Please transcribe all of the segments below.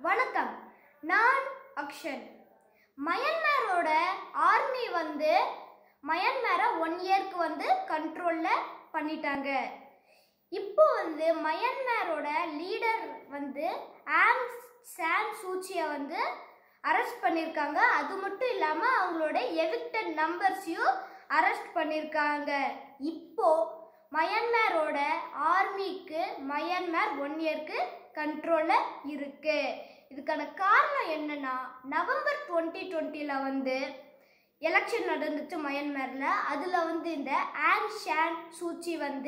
வணக்கம். நான் action. மயன்மாரோட army மயன்மாரை 1 இயர்க்கு கண்ட்ரோல்ல பண்ணிட்டாங்க. இப்போ மயன்மாரோட லீடர் ஆங் சான் சூச்சியை அரெஸ்ட் பண்ணியிருக்காங்க. அது மட்டும் இல்லாமல் அவங்களோட எவிக்டட் நம்பர்ஸையும் அரெஸ்ட் பண்ணியிருக்காங்க. இப்போ மயன்மாரோட ஆர்மிக்கு மயன்மார் 1 இயர்க்கு கண்ட்ரோலில் இருக்கு. இதுக்கான காரணம் என்னன்னா, நவம்பர் 2020 எலெக்ஷன் நடந்துச்சு மயன்மாரில். அதில் இந்த ஆங் சான் சூச்சி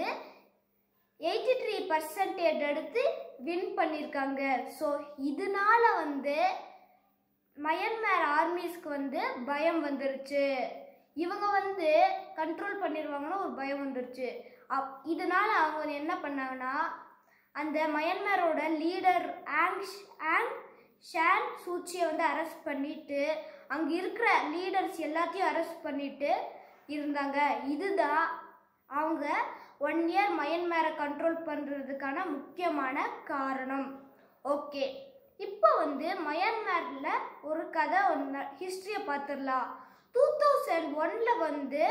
83% எடுத்து வின் பண்ணியிருக்காங்க. ஸோ இதனால மயன்மார் ஆர்மிஸ்க்கு பயம் வந்துருச்சு. இவங்க கண்ட்ரோல் பண்ணிடுவாங்கன்னு ஒரு பயம் வந்துருச்சு. இதனால அவங்க என்ன பண்ணாங்கன்னா, அந்த மயன்மாரோட லீடர் ஆங் சான் சூச்சியை அரெஸ்ட் பண்ணிட்டு அங்கே இருக்கிற லீடர்ஸ் எல்லாத்தையும் அரெஸ்ட் பண்ணிட்டு இருந்தாங்க. இதுதான் அவங்க 1 இயர் மயன்மாரை கண்ட்ரோல் பண்ணுறதுக்கான முக்கியமான காரணம். ஓகே, இப்போ மயன்மாரில் ஒரு கதை ஹிஸ்ட்ரியை பார்த்துடலாம். 2001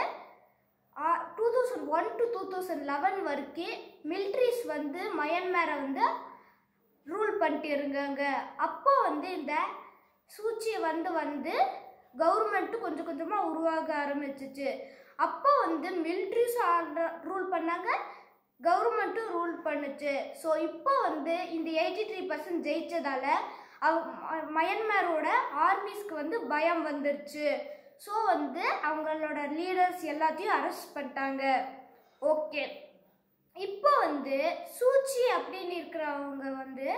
2001 to 2011 வரைக்கும் மிலிட்ரிஸ் மயன்மாரை ரூல் பண்ணிட்டு இருக்காங்க. அப்போ இந்த சூச்சி கவர்மெண்ட்டு கொஞ்சம் கொஞ்சமாக உருவாக ஆரம்பிச்சிச்சு. அப்போ மிலிட்ரிஸ் ரூல் பண்ணாங்க, கவர்மெண்ட்டும் ரூல் பண்ணுச்சு. ஸோ இப்போ இந்த 83% ஜெயிச்சதால மயன்மாரோட ஆர்மிஸ்க்கு பயம் வந்துருச்சு. ஸோ அவங்களோட லீடர்ஸ் எல்லாத்தையும் அரெஸ்ட் பண்ணிட்டாங்க. ஓகே, இப்போ சூச்சி அப்படின்னு இருக்கிறவங்க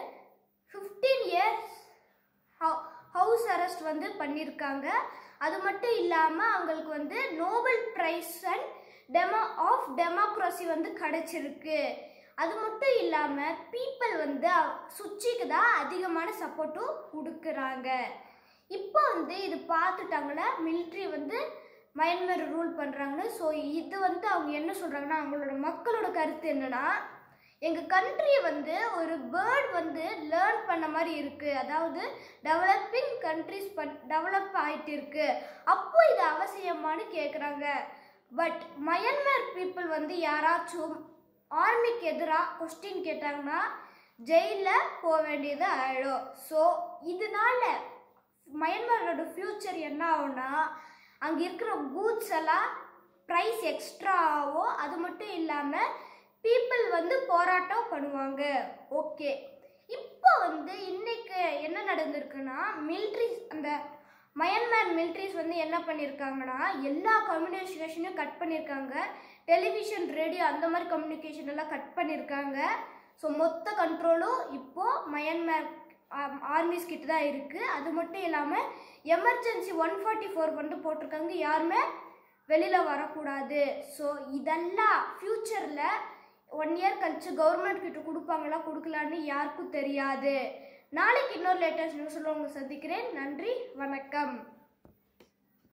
15 இயர்ஸ் ஹவுஸ் அரெஸ்ட் பண்ணியிருக்காங்க. அது மட்டும் இல்லாமல் அவங்களுக்கு Nobel prize and of democracy கிடைச்சிருக்கு. அது மட்டும் இல்லாமல் பீப்புள் சூச்சிக்கு தான் அதிகமான சப்போர்ட்டும் கொடுக்குறாங்க. இப்போ இது பார்த்துட்டாங்களா மிலிட்ரி மயன்மார் ரூல் பண்ணுறாங்கன்னு. ஸோ இது அவங்க என்ன சொல்கிறாங்கன்னா, அவங்களோட மக்களோட கருத்து என்னன்னா, எங்கள் கண்ட்ரி ஒரு பேர்ட் லேர்ன் பண்ண மாதிரி இருக்குது. அதாவது டெவலப்பிங் கண்ட்ரிஸ் டெவலப் ஆகிட்டு இருக்கு. அப்போ இது அவசியமானு கேட்குறாங்க. பட் மயன்மார் பீப்புள் யாராச்சும் ஆர்மிக்கு எதிராக கொஸ்டின் கேட்டாங்கன்னா ஜெயிலில் போக வேண்டியது ஆகிடும். ஸோ இதனால மயன்மாரோட ஃப்யூச்சர் என்ன ஆகும்னா, அங்கே இருக்கிற கூட்ஸ் எல்லாம் ப்ரைஸ் எக்ஸ்ட்ரா ஆகும். அது மட்டும் இல்லாமல் பீப்புள் போராட்டம் பண்ணுவாங்க. ஓகே, இப்போ இன்னைக்கு என்ன நடந்திருக்குன்னா, மிலிட்ரிஸ் அந்த மயன்மார் மிலிட்ரிஸ் என்ன பண்ணியிருக்காங்கன்னா, எல்லா கம்யூனிகேஷனையும் கட் பண்ணியிருக்காங்க. டெலிவிஷன், ரேடியோ அந்த மாதிரி கம்யூனிகேஷன் எல்லாம் கட் பண்ணியிருக்காங்க. ஸோ மொத்த கண்ட்ரோலும் இப்போது மயன்மார் ஆர்மிஸ் கிட்ட தான் இருக்குது. அது மட்டும் இல்லாமல் எமர்ஜென்சி 144 போட்டிருக்காங்க, யாருமே வெளியில் வரக்கூடாது. ஸோ இதெல்லாம் ஃப்யூச்சரில் 1 இயர் கழிச்சு கவர்மெண்ட் கிட்ட கொடுப்பாங்களா கொடுக்கலான்னு யாருக்கும் தெரியாது. நாளைக்கு இன்னொரு லேட்டஸ்ட் நியூஸில் உங்களை சந்திக்கிறேன். நன்றி, வணக்கம்.